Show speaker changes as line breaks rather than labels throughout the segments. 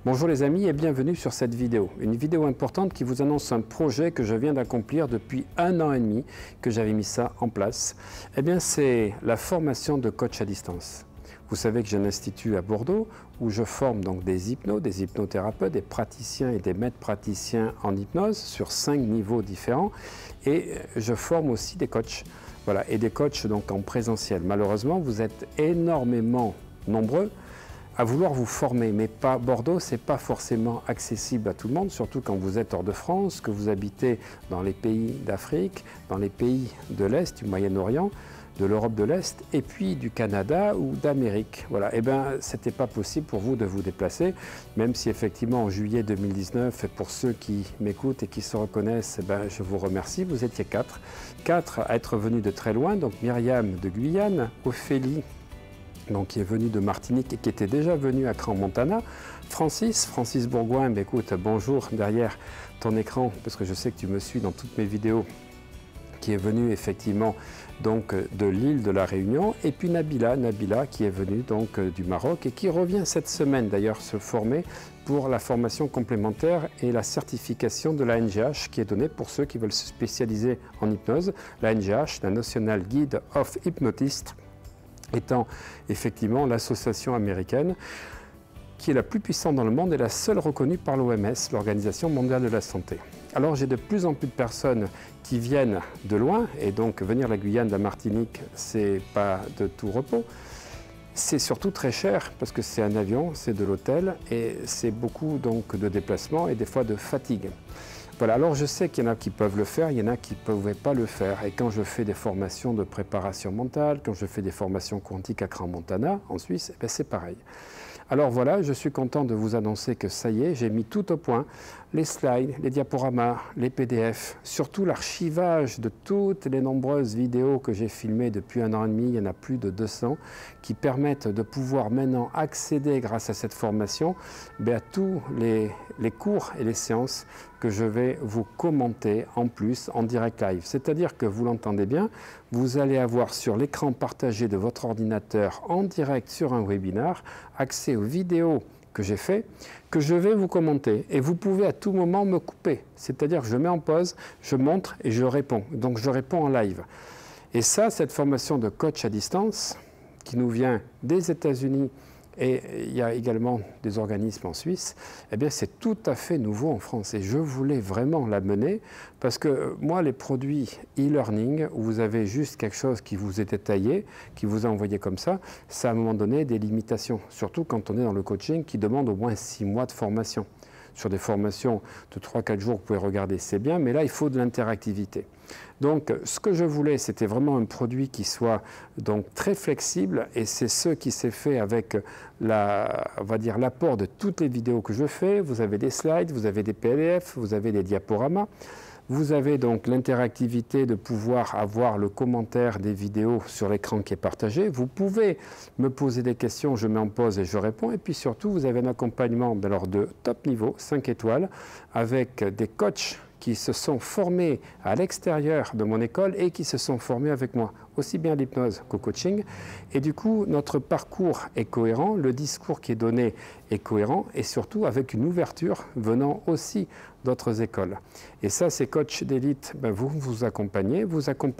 Bonjour les amis et bienvenue sur cette vidéo. Une vidéo importante qui vous annonce un projet que je viens d'accomplir depuis 1 an et demi que j'avais mis ça en place. Eh bien c'est la formation de coach à distance. Vous savez que j'ai un institut à Bordeaux où je forme donc des hypnothérapeutes, des praticiens et des maîtres praticiens en hypnose sur 5 niveaux différents et je forme aussi des coachs. Voilà, et des coachs donc en présentiel. Malheureusement, vous êtes énormément nombreux à vouloir vous former, mais pas Bordeaux, c'est pas forcément accessible à tout le monde, surtout quand vous êtes hors de France, que vous habitez dans les pays d'Afrique, dans les pays de l'Est, du Moyen-Orient, de l'Europe de l'Est, et puis du Canada ou d'Amérique. Voilà, et bien, c'était pas possible pour vous de vous déplacer, même si effectivement en juillet 2019, et pour ceux qui m'écoutent et qui se reconnaissent, eh ben, je vous remercie, vous étiez 4 à être venus de très loin, donc Myriam de Guyane, Ophélie, donc qui est venu de Martinique et qui était déjà venu à Crans-Montana. Francis Bourgoin, ben écoute, bonjour derrière ton écran, parce que je sais que tu me suis dans toutes mes vidéos, qui est venu effectivement donc de l'île de la Réunion, et puis Nabila qui est venue donc du Maroc et qui revient cette semaine d'ailleurs se former pour la formation complémentaire et la certification de la NGH qui est donnée pour ceux qui veulent se spécialiser en hypnose. La NGH, la National Guide of Hypnotists, étant effectivement l'association américaine qui est la plus puissante dans le monde et la seule reconnue par l'OMS, l'Organisation mondiale de la santé. Alors j'ai de plus en plus de personnes qui viennent de loin, et donc venir la Guyane, la Martinique, c'est pas de tout repos. C'est surtout très cher parce que c'est un avion, c'est de l'hôtel et c'est beaucoup donc de déplacements et des fois de fatigue. Voilà, alors je sais qu'il y en a qui peuvent le faire, il y en a qui ne pouvaient pas le faire. Et quand je fais des formations de préparation mentale, quand je fais des formations quantiques à Crans-Montana, en Suisse, eh c'est pareil. Alors voilà, je suis content de vous annoncer que ça y est, j'ai mis tout au point, les slides, les diaporamas, les PDF, surtout l'archivage de toutes les nombreuses vidéos que j'ai filmées depuis 1 an et demi, il y en a plus de 200, qui permettent de pouvoir maintenant accéder grâce à cette formation à tous les cours et les séances que je vais vous commenter en plus en direct live. C'est-à-dire que vous l'entendez bien, vous allez avoir sur l'écran partagé de votre ordinateur en direct sur un webinar accès aux vidéos que j'ai fait, que je vais vous commenter et vous pouvez à tout moment me couper. C'est-à-dire que je mets en pause, je montre et je réponds. Donc je réponds en live. Et ça, cette formation de coach à distance qui nous vient des États-Unis et il y a également des organismes en Suisse, eh bien c'est tout à fait nouveau en France et je voulais vraiment l'amener parce que moi les produits e-learning où vous avez juste quelque chose qui vous est détaillé, qui vous est envoyé comme ça a à un moment donné des limitations, surtout quand on est dans le coaching qui demande au moins 6 mois de formation. Sur des formations de 3-4 jours, vous pouvez regarder, c'est bien, mais là, il faut de l'interactivité. Donc, ce que je voulais, c'était vraiment un produit qui soit donc très flexible, et c'est ce qui s'est fait avec on va dire, l'apport de toutes les vidéos que je fais. Vous avez des slides, vous avez des PDF, vous avez des diaporamas. Vous avez donc l'interactivité de pouvoir avoir le commentaire des vidéos sur l'écran qui est partagé. Vous pouvez me poser des questions, je mets en pause et je réponds. Et puis surtout, vous avez un accompagnement de top niveau, 5 étoiles, avec des coachs qui se sont formés à l'extérieur de mon école et qui se sont formés avec moi, aussi bien l'hypnose qu'au coaching. Et du coup, notre parcours est cohérent, le discours qui est donné est cohérent et surtout avec une ouverture venant aussi d'autres écoles. Et ça, ces coachs d'élite, vous accompagnez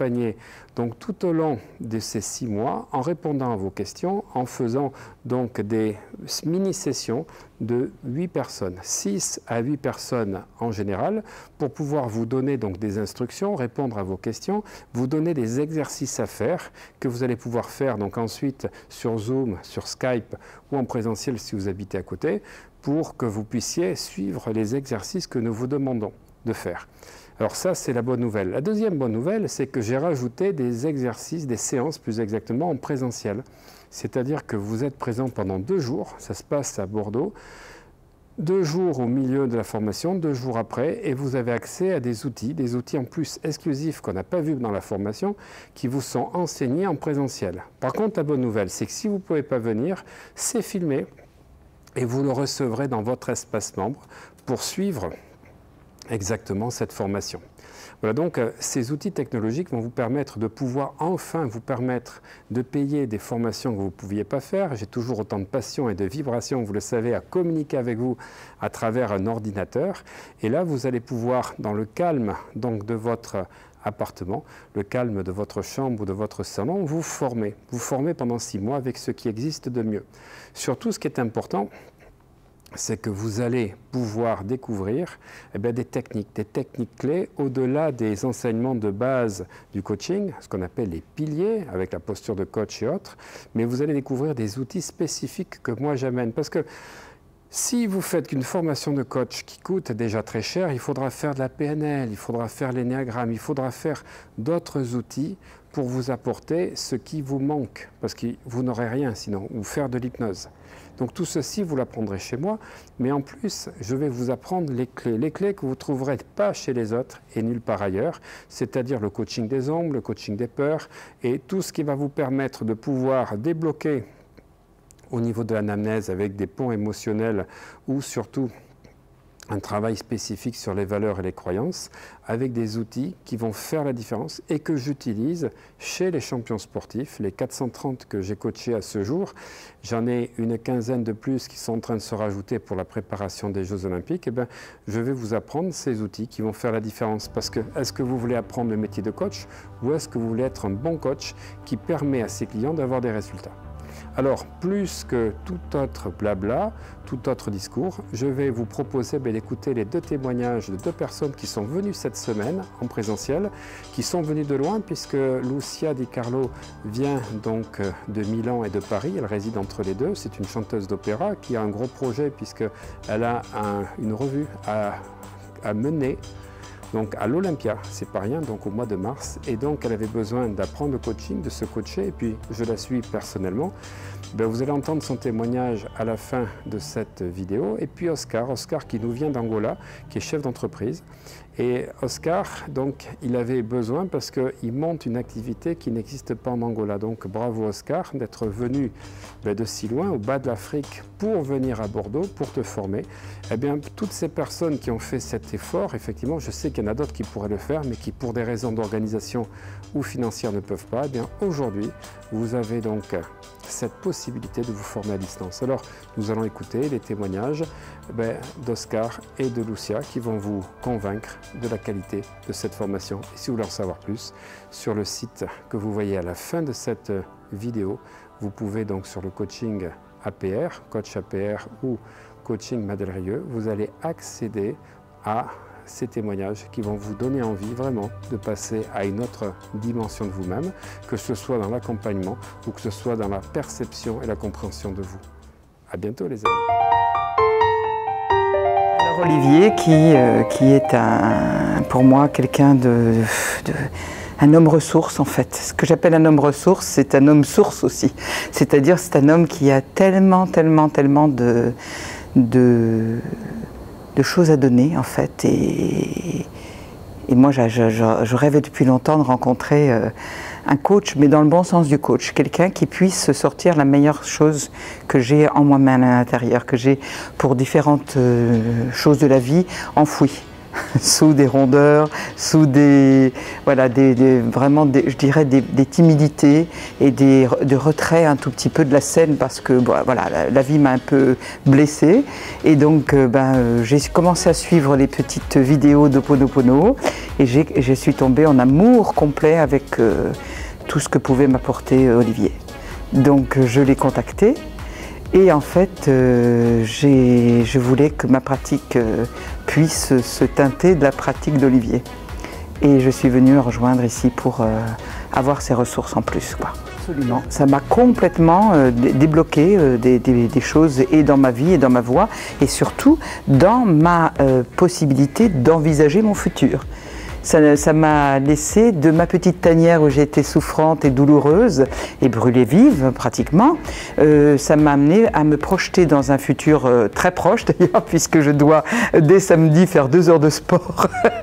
donc tout au long de ces 6 mois en répondant à vos questions, en faisant donc des mini-sessions de 8 personnes, 6 à 8 personnes en général, pour pouvoir vous donner donc des instructions, répondre à vos questions, vous donner des exercices à faire que vous allez pouvoir faire donc ensuite sur Zoom, sur Skype ou en présentiel si vous habitez à côté, pour que vous puissiez suivre les exercices que nous vous demandons de faire. Alors ça, c'est la bonne nouvelle. La deuxième bonne nouvelle, c'est que j'ai rajouté des exercices, des séances plus exactement en présentiel. C'est-à-dire que vous êtes présent pendant 2 jours, ça se passe à Bordeaux, 2 jours au milieu de la formation, 2 jours après, et vous avez accès à des outils en plus exclusifs qu'on n'a pas vus dans la formation, qui vous sont enseignés en présentiel. Par contre, la bonne nouvelle, c'est que si vous ne pouvez pas venir, c'est filmé, et vous le recevrez dans votre espace membre pour suivre exactement cette formation. Voilà, donc ces outils technologiques vont vous permettre de pouvoir enfin vous permettre de payer des formations que vous ne pouviez pas faire. J'ai toujours autant de passion et de vibration, vous le savez, à communiquer avec vous à travers un ordinateur. Et là, vous allez pouvoir, dans le calme donc, de votre appartement, le calme de votre chambre ou de votre salon, vous former. Vous former pendant 6 mois avec ce qui existe de mieux. Surtout, ce qui est important, c'est que vous allez pouvoir découvrir des techniques clés au-delà des enseignements de base du coaching, ce qu'on appelle les piliers avec la posture de coach et autres, mais vous allez découvrir des outils spécifiques que moi j'amène. Parce que si vous faites une formation de coach qui coûte déjà très cher, il faudra faire de la PNL, il faudra faire l'énéagramme, il faudra faire d'autres outils pour vous apporter ce qui vous manque, parce que vous n'aurez rien sinon, ou faire de l'hypnose. Donc tout ceci, vous l'apprendrez chez moi, mais en plus, je vais vous apprendre les clés que vous ne trouverez pas chez les autres et nulle part ailleurs, c'est-à-dire le coaching des ombres, le coaching des peurs, et tout ce qui va vous permettre de pouvoir débloquer au niveau de l'anamnèse avec des ponts émotionnels ou surtout un travail spécifique sur les valeurs et les croyances avec des outils qui vont faire la différence et que j'utilise chez les champions sportifs, les 430 que j'ai coachés à ce jour. J'en ai une quinzaine de plus qui sont en train de se rajouter pour la préparation des Jeux Olympiques. Je vais vous apprendre ces outils qui vont faire la différence parce que est-ce que vous voulez apprendre le métier de coach ou est-ce que vous voulez être un bon coach qui permet à ses clients d'avoir des résultats? Alors, plus que tout autre blabla, tout autre discours, je vais vous proposer d'écouter les 2 témoignages de 2 personnes qui sont venues cette semaine en présentiel, qui sont venues de loin puisque Lucia Di Carlo vient donc de Milan et de Paris, elle réside entre les deux, c'est une chanteuse d'opéra qui a un gros projet puisqu'elle a une revue à mener. Donc à l'Olympia, c'est pas rien, donc au mois de mars, et donc elle avait besoin d'apprendre le coaching, de se coacher, et puis je la suis personnellement. Vous allez entendre son témoignage à la fin de cette vidéo, et puis Oscar qui nous vient d'Angola, qui est chef d'entreprise. Et Oscar, donc, il avait besoin parce qu'il monte une activité qui n'existe pas en Angola. Donc bravo Oscar d'être venu de si loin, au bas de l'Afrique, pour venir à Bordeaux, pour te former. Eh bien, toutes ces personnes qui ont fait cet effort, effectivement, je sais qu'il y en a d'autres qui pourraient le faire, mais qui pour des raisons d'organisation ou financières ne peuvent pas. Eh bien, aujourd'hui, vous avez donc cette possibilité de vous former à distance. Alors, nous allons écouter les témoignages d'Oscar et de Lucia qui vont vous convaincre de la qualité de cette formation. Et si vous voulez en savoir plus, sur le site que vous voyez à la fin de cette vidéo, vous pouvez donc sur le coaching APR, coach APR ou coaching Madeleine, vous allez accéder à ces témoignages qui vont vous donner envie vraiment de passer à une autre dimension de vous-même, que ce soit dans l'accompagnement ou que ce soit dans la perception et la compréhension de vous. À bientôt les amis.
Alors Olivier qui est pour moi quelqu'un un homme ressource en fait. Ce que j'appelle un homme ressource, c'est un homme source aussi. C'est-à-dire c'est un homme qui a tellement de choses à donner en fait. Et moi je rêvais depuis longtemps de rencontrer un coach, mais dans le bon sens du coach. Quelqu'un qui puisse sortir la meilleure chose que j'ai en moi-même à l'intérieur, que j'ai pour différentes choses de la vie enfouies. Sous des rondeurs, sous vraiment je dirais des timidités et des retraits un tout petit peu de la scène parce que la vie m'a un peu blessée et donc j'ai commencé à suivre les petites vidéos d'Ho'oponopono et je suis tombée en amour complet avec tout ce que pouvait m'apporter Olivier. Donc je l'ai contacté. Et en fait, je voulais que ma pratique puisse se teinter de la pratique d'Olivier. Et je suis venue rejoindre ici pour avoir ces ressources en plus, quoi. Absolument. Ça m'a complètement débloqué des choses et dans ma vie et dans ma voix et surtout dans ma possibilité d'envisager mon futur. Ça m'a laissé de ma petite tanière où j'étais souffrante et douloureuse et brûlée vive pratiquement. Ça m'a amené à me projeter dans un futur très proche d'ailleurs puisque je dois dès samedi faire 2 heures de sport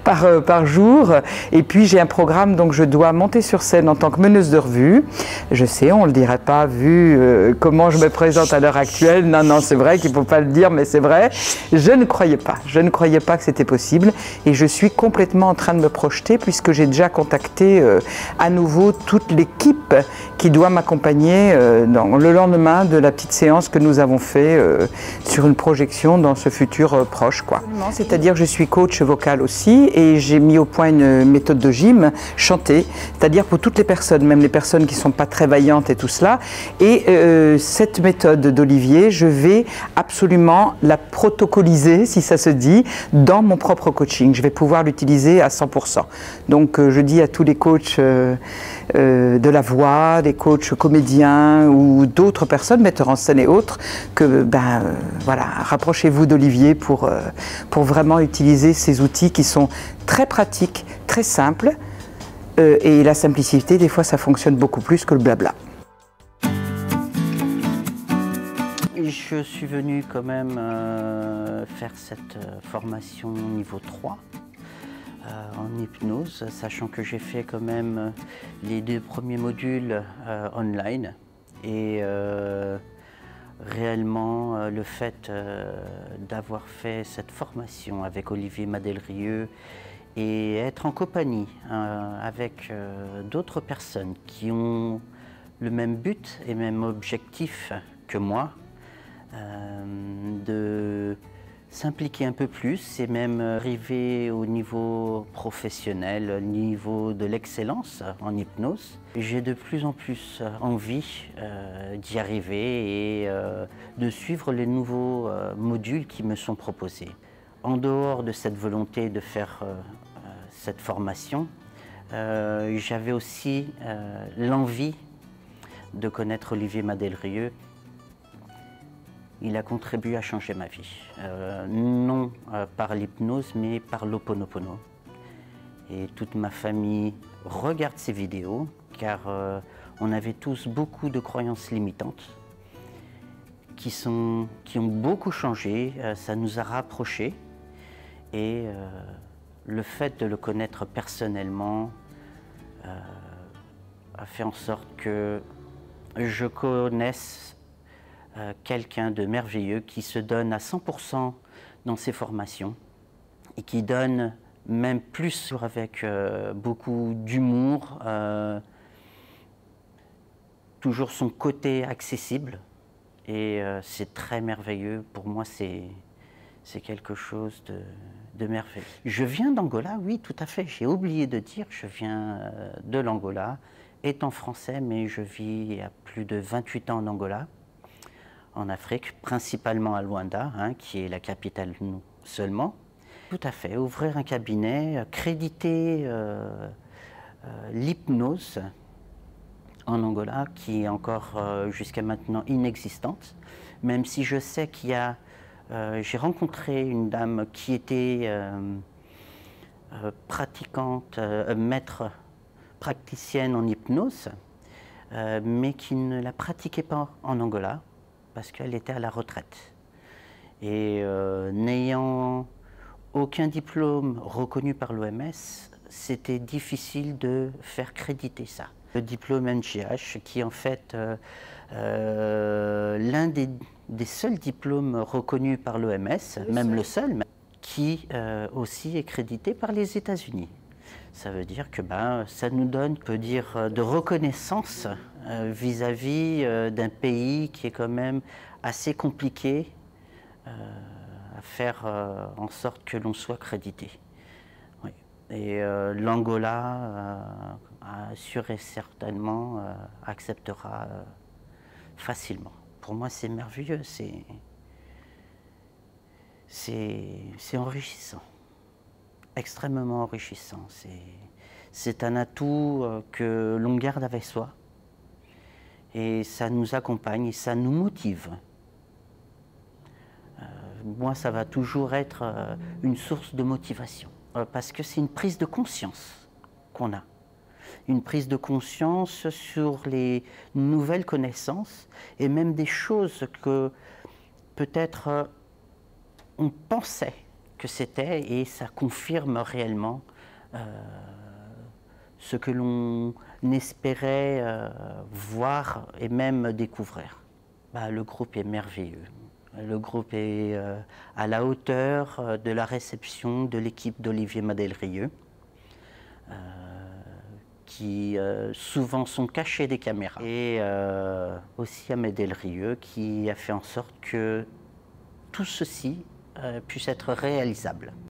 par jour. Et puis j'ai un programme, donc je dois monter sur scène en tant que meneuse de revue. Je sais, on ne le dirait pas vu comment je me présente à l'heure actuelle. Non, non, c'est vrai qu'il ne faut pas le dire, mais c'est vrai. Je ne croyais pas. Je ne croyais pas que c'était possible. Et je suis complètement en train de me projeter puisque j'ai déjà contacté à nouveau toute l'équipe qui doit m'accompagner le lendemain de la petite séance que nous avons fait sur une projection dans ce futur proche, quoi. C'est-à-dire que je suis coach vocal aussi et j'ai mis au point une méthode de gym chantée, c'est-à-dire pour toutes les personnes, même les personnes qui ne sont pas très vaillantes et tout cela. Et cette méthode d'Olivier, je vais absolument la protocoliser, si ça se dit, dans mon propre coaching. Je vais pouvoir l'utiliser à 100%. Donc je dis à tous les coachs de la voix, des coachs comédiens ou d'autres personnes, metteurs en scène et autres, que voilà, rapprochez-vous d'Olivier pour vraiment utiliser ces outils qui sont très pratiques, très simples. Et la simplicité, des fois, ça fonctionne beaucoup plus que le blabla.
Je suis venu quand même faire cette formation niveau 3 en hypnose, sachant que j'ai fait quand même les 2 premiers modules online. Et réellement, le fait d'avoir fait cette formation avec Olivier Madelrieux et être en compagnie avec d'autres personnes qui ont le même but et même objectif que moi, de s'impliquer un peu plus et même arriver au niveau professionnel, au niveau de l'excellence en hypnose. J'ai de plus en plus envie d'y arriver et de suivre les nouveaux modules qui me sont proposés. En dehors de cette volonté de faire cette formation, j'avais aussi l'envie de connaître Olivier Madelrieux. Il a contribué à changer ma vie, non par l'hypnose, mais par l'Ho'oponopono. Et toute ma famille regarde ces vidéos, car on avait tous beaucoup de croyances limitantes qui ont beaucoup changé, ça nous a rapprochés. Et le fait de le connaître personnellement a fait en sorte que je connaisse quelqu'un de merveilleux qui se donne à 100% dans ses formations et qui donne même plus avec beaucoup d'humour, toujours son côté accessible et c'est très merveilleux. Pour moi, c'est quelque chose de merveilleux. Je viens d'Angola, oui, tout à fait. J'ai oublié de dire, je viens de l'Angola, étant français, mais je vis à plus de 28 ans en Angola, en Afrique, principalement à Luanda, qui est la capitale seulement. Tout à fait, ouvrir un cabinet, créditer l'hypnose en Angola, qui est encore jusqu'à maintenant inexistante, même si je sais qu'il y a... j'ai rencontré une dame qui était pratiquante, maître praticienne en hypnose, mais qui ne la pratiquait pas en Angola, parce qu'elle était à la retraite. Et n'ayant aucun diplôme reconnu par l'OMS, c'était difficile de faire créditer ça. Le diplôme NGH, qui est en fait l'un des seuls diplômes reconnus par l'OMS, même le seul, qui aussi est crédité par les États-Unis. Ça veut dire que ça nous donne, on peut dire, de reconnaissance vis-à-vis d'un pays qui est quand même assez compliqué à faire en sorte que l'on soit crédité. Oui. Et l'Angola, sûr et certainement, acceptera facilement. Pour moi, c'est merveilleux, c'est enrichissant. Extrêmement enrichissant. C'est un atout que l'on garde avec soi et ça nous accompagne et ça nous motive. Moi, ça va toujours être une source de motivation parce que c'est une prise de conscience qu'on a. Une prise de conscience sur les nouvelles connaissances et même des choses que peut-être on pensait que c'était et ça confirme réellement ce que l'on espérait voir et même découvrir. Le groupe est merveilleux. Le groupe est à la hauteur de la réception de l'équipe d'Olivier Madelrieux, qui souvent sont cachés des caméras. Et aussi à Madelrieux qui a fait en sorte que tout ceci puisse être réalisable.